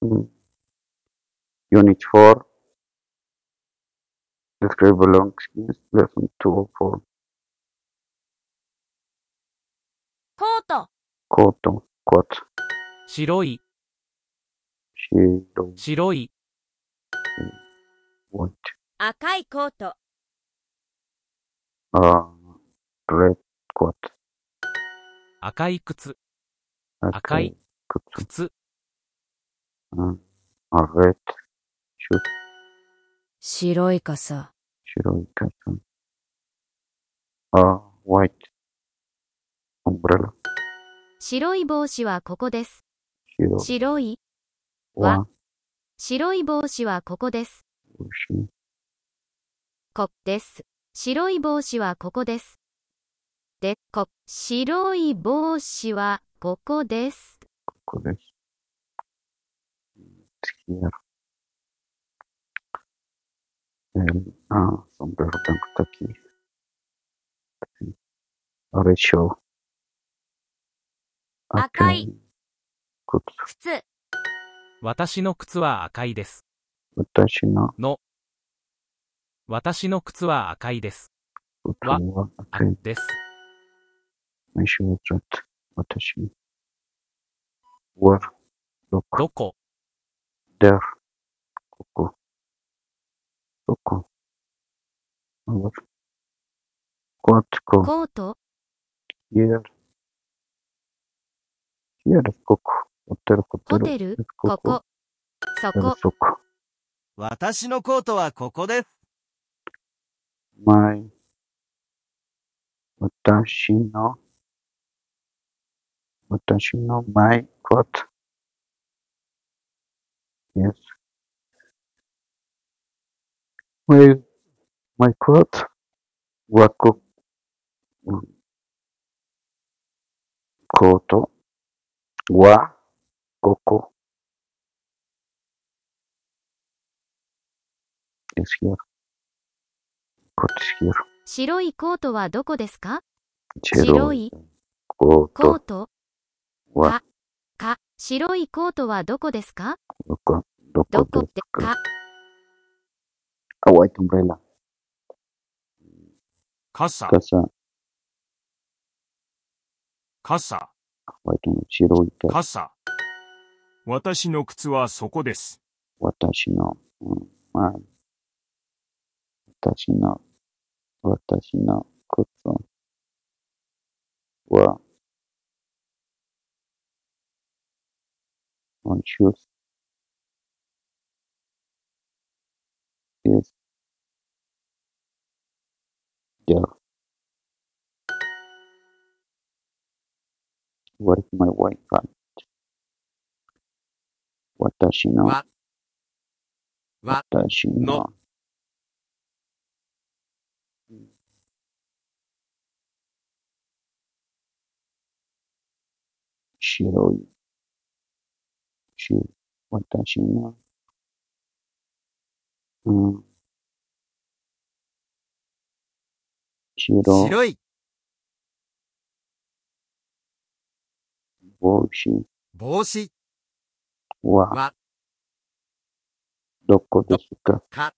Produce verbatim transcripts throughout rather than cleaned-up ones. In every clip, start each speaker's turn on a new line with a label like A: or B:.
A: Mm. Unit four, describe belongings, lesson two oh four.
B: コート、
A: コート、コート、
B: 白い、
A: 白い、
B: 白い、
A: white,
B: 赤いコート、
A: uh, red coat,
B: 赤い靴、赤
A: 赤
B: い
A: い靴、
B: 靴、
A: うん、a red shoe,
C: 白い傘。
A: 白い傘、a white umbrella,
C: 白い帽子はここです。
A: 白い
C: 白い
A: は
C: は白い帽子はここです。
A: 帽子、
C: こです。白い帽子はここです。で、こ。白い帽子はここです。
A: ここです。次やる。El, ah, sombrero blanco está aquí. Derecho.
B: 赤い
A: 靴。
B: 靴。私の靴は赤いです。
A: 私の
B: の。私の靴は赤いです。
A: 靴は
B: あ
A: 赤い。
B: です。
A: 飯をちょっと。私。where どこ
B: どこ
A: there ここ。どこ where what こ
C: コート
A: here here ここ。ホテルホテル。
C: ホテル
A: ここ。
C: ここ。そこ。
A: そこ。
D: 私のコートはここです。
A: my 私の私の my coat yes my my coat はこコートはここ is here coat is here
C: 白いコートはどこですか？
A: 白
C: 白い
A: コート
C: コート
A: は
C: か。白いコートはどこですか？
A: どこど
C: どこ
A: こで
C: ですか？
A: あ、white umbrella
D: 傘、
A: 傘
D: 傘、
A: white の白い傘
D: 傘。私の靴はそこです。
A: 私の、うん、まあ私の私の靴は on shoes is there where is my white hat 私の
D: わ、わ、
A: 私の
D: の
A: 白いシュー私のうん白
D: 白い
A: 帽子
D: 帽子
A: は
D: は、
A: どこですか
D: か、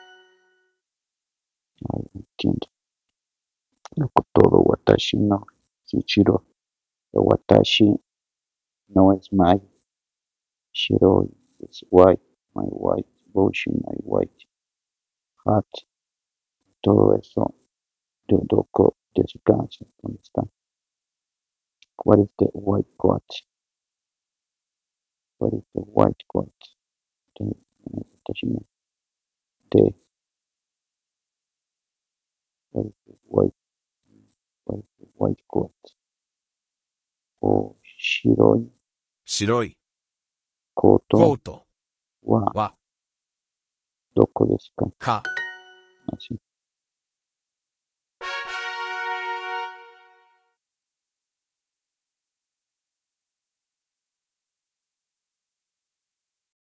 A: entiendo todo 私の白私 no es my 白い is white my white 帽子 my white hat todo eso de どこですか ¿dónde está? What is the white coat? What is the white coat? で私ので What is the white what is the white coat? お白い
D: 白い
A: コート
D: コート
A: は
D: は、
A: どこですか
D: か、
A: 足